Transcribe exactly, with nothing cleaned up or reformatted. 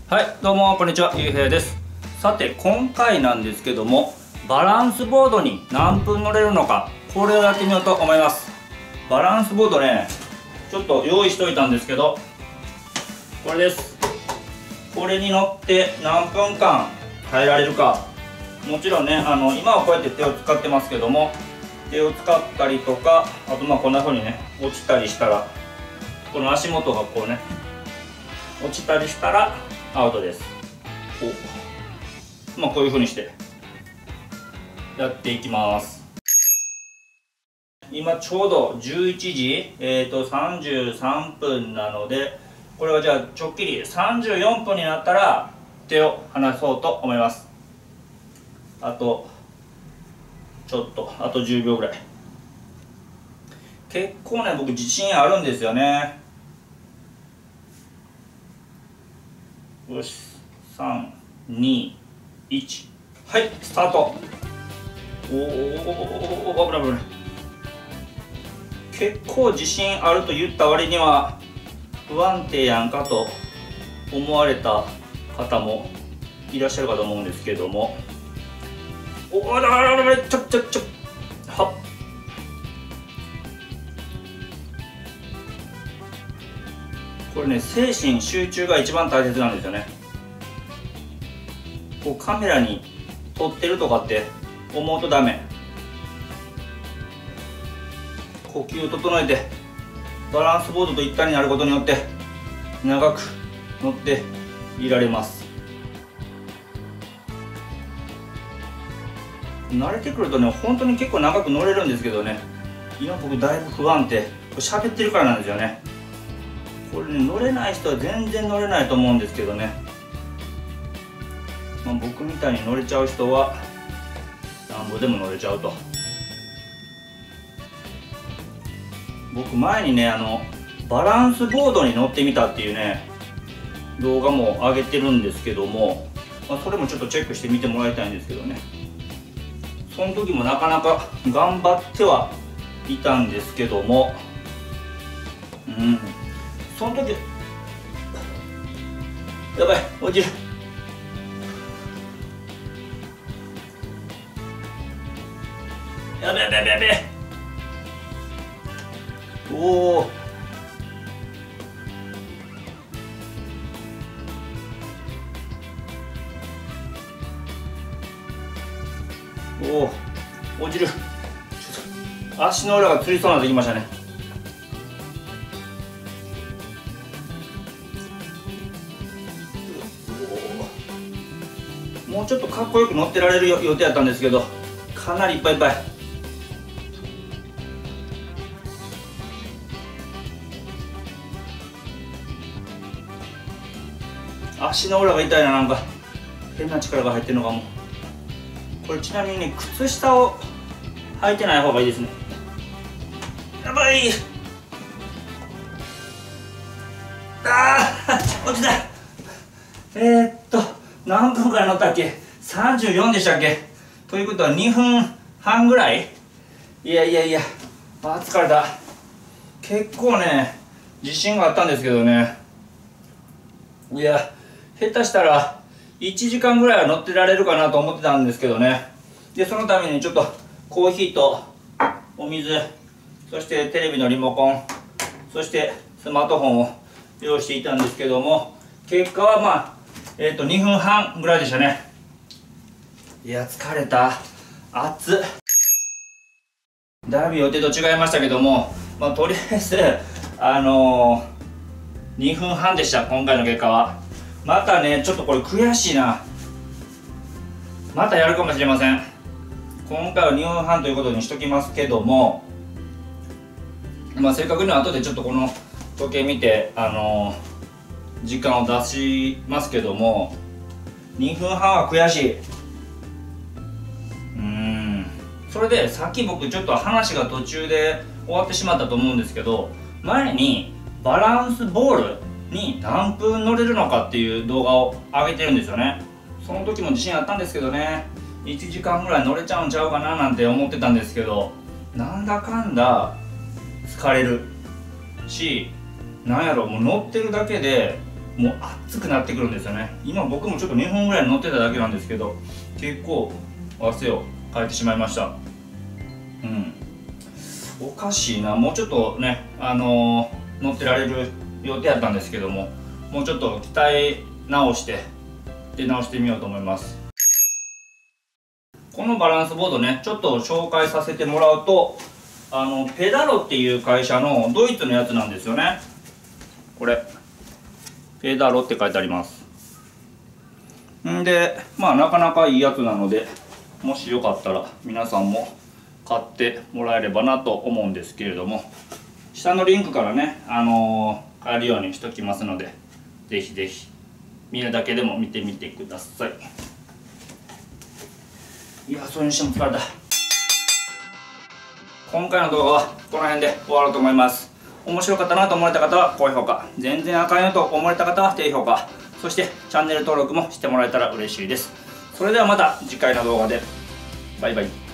はい、どうもこんにちは、ゆうへいです。さて今回なんですけども、バランスボードに何分乗れるのか、これをやってみようと思います。バランスボードね、ちょっと用意しといたんですけど、これです。これに乗って何分間耐えられるか。もちろんね、あの今はこうやって手を使ってますけども、手を使ったりとか、あとまあこんな風にね落ちたりしたら、この足元がこうね落ちたりしたらアウトです。お、まあこういう風にしてやっていきます。今ちょうどじゅういちじ、えー、とさんじゅうさんぷんなので、これはじゃあちょっきりさんじゅうよんぷんになったら手を離そうと思います。あとちょっとあとじゅうびょうぐらい。結構ね僕自信あるんですよね。よし、さんにいち、はい、スタート。おお、危ない危ない。結構自信あると言った割には不安定やんかと思われた方もいらっしゃるかと思うんですけども、おお、だだだだ、ちょちょちょ、はっ、これね、精神集中が一番大切なんですよね。こうカメラに撮ってるとかって思うとダメ。呼吸を整えてバランスボードと一体になることによって長く乗っていられます。慣れてくるとね、本当に結構長く乗れるんですけどね、今僕だいぶ不安定、喋ってるからなんですよね。これね、乗れない人は全然乗れないと思うんですけどね、まあ、僕みたいに乗れちゃう人はなんぼでも乗れちゃうと。僕前にね、あのバランスボードに乗ってみたっていうね動画も上げてるんですけども、まあ、それもちょっとチェックしてみてもらいたいんですけどね、その時もなかなか頑張ってはいたんですけども、うん、その時やばい、落ちる。やべやべやべやべ。おお、おお、落ちる。ちょっと足の裏がつりそうになってきましたね。もうちょっとかっこよく乗ってられる予定やったんですけど、かなりいっぱいいっぱい。足の裏が痛いな、なんか変な力が入ってるのかも。これちなみにね、靴下を履いてない方がいいですね。やばい、あー落ちた。えー、っと何分から乗ったっけ、さんじゅうよんでしたっけ。ということはにふんはんぐらい。いやいやいや、あー疲れた。結構ね自信があったんですけどね、いや下手したらいちじかんぐらいは乗ってられるかなと思ってたんですけどね。でそのためにちょっとコーヒーとお水、そしてテレビのリモコン、そしてスマートフォンを用意していたんですけども、結果はまあえっとにふんはんぐらいでしたね。いや疲れた、熱っ。だいぶ予定と違いましたけども、まあ、とりあえずあのー、にふんはんでした、今回の結果は。またねちょっとこれ悔しいな。またやるかもしれません。今回はにふんはんということにしときますけども、まあ正確には後でちょっとこの時計見てあのー、時間を出しますけども、にふんはんは悔しい。うーん、それでさっき僕ちょっと話が途中で終わってしまったと思うんですけど、前にバランスボールに何分乗れるのかっていう動画を上げてるんですよね。その時も自信あったんですけどね、いちじかんぐらい乗れちゃうんちゃうかななんて思ってたんですけど、なんだかんだ疲れるし、なんやろ、もう乗ってるだけでもう熱くなってくるんですよね。今僕もちょっとにふんぐらい乗ってただけなんですけど、結構汗をかいてしまいました。うん、おかしいな。もうちょっとね、あのー、乗ってられる予定やったんですけども、もうちょっと鍛え直して出直してみようと思います。このバランスボードね、ちょっと紹介させてもらうと、あのペダロっていう会社のドイツのやつなんですよね。これペダロって書いてあります。んで、まあなかなかいいやつなので、もしよかったら皆さんも買ってもらえればなと思うんですけれども、下のリンクからね、あのー、買えるようにしときますので、ぜひぜひ見るだけでも見てみてください。いや、それにしても疲れた。今回の動画はこの辺で終わろうと思います。面白かったなと思われた方は高評価、全然あかんよと思われた方は低評価、そしてチャンネル登録もしてもらえたら嬉しいです。それではまた次回の動画で。バイバイ。